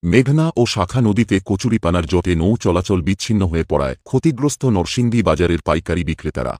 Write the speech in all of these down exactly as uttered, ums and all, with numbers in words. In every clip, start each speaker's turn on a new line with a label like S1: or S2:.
S1: মেঘনা ও শাখা নদীতে কচুরিপানার জটে নৌ চলাচল বিচ্ছিন্ন হয়ে পড়ায় ক্ষতিগ্রস্ত নরসিংদী বাজারের পাইকারি বিক্রেতারা।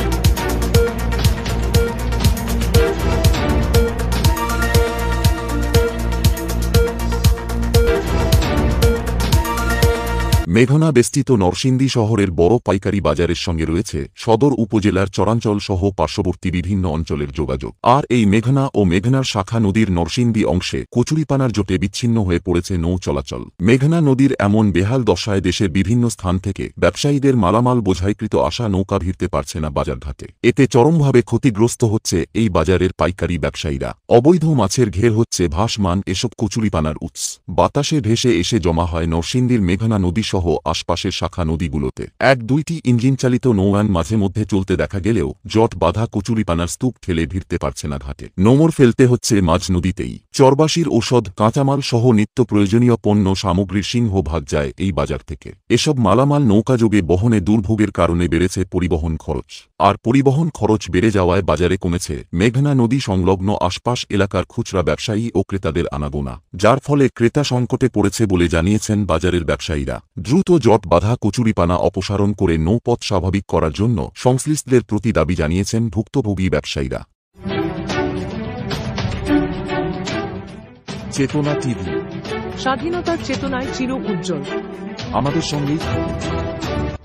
S1: মেঘনা বেষ্টিত নরসিংদী শহরের বড় পাইকারি বাজারের সঙ্গে রয়েছে সদর উপজেলার চরাঞ্চল সহ পার্শ্ববর্তী বিভিন্ন অঞ্চলের যোগাযোগ। আর এই মেঘনা ও মেঘনার শাখা নদীর নরসিংদী অংশে কচুরিপানার জটে বিচ্ছিন্ন হয়ে পড়েছে নৌ চলাচল। মেঘনা নদীর এমন বেহাল দশায় দেশের বিভিন্ন স্থান থেকে ব্যবসায়ীদের মালামাল বোঝাইকৃত আসা নৌকা ভিড়তে পারছে না বাজারঘাটে। এতে চরমভাবে ক্ষতিগ্রস্ত হচ্ছে এই বাজারের পাইকারি ব্যবসায়ীরা। অবৈধ মাছের ঘের হচ্ছে ভাসমান এসব কচুরিপানার উৎস। বাতাসে ভেসে এসে জমা হয় নরসিংদীর মেঘনা নদী সহ আশপাশের শাখা নদীগুলোতে। এক দুইটি ইঞ্জিনচালিত নৌয়ান মাঝে মধ্যে চলতে দেখা গেলেও জট বাঁধা কচুরিপানার স্তূপ ঠেলে ভিড়তে পারছে না ঘাটে। নোঙর ফেলতে হচ্ছে মাঝ নদীতেই। চরবাসীর ঔষধ, কাঁচামাল সহ নিত্য প্রয়োজনীয় পণ্য সামগ্রীর সিংহভাগ যায় এই বাজার থেকে। এসব মালামাল নৌকাযোগে বহনে দুর্ভোগের কারণে বেড়েছে পরিবহন খরচ। আর পরিবহন খরচ বেড়ে যাওয়ায় বাজারে কমেছে মেঘনা নদী সংলগ্ন আশপাশ এলাকার খুচরা ব্যবসায়ী ও ক্রেতাদের আনাগোনা, যার ফলে ক্রেতা সংকটে পড়েছে বলে জানিয়েছেন বাজারের ব্যবসায়ীরা। দ্রুত জট বাঁধা কচুরিপানা অপসারণ করে নৌপথ স্বাভাবিক করার জন্য সংশ্লিষ্টদের প্রতি দাবি জানিয়েছেন ভুক্তভোগী ব্যবসায়ীরা।
S2: চেতনা টিভি,
S3: স্বাধীনতার চেতনায় চির উজ্জ্বল।
S2: আমাদের সঙ্গেই থাকুন।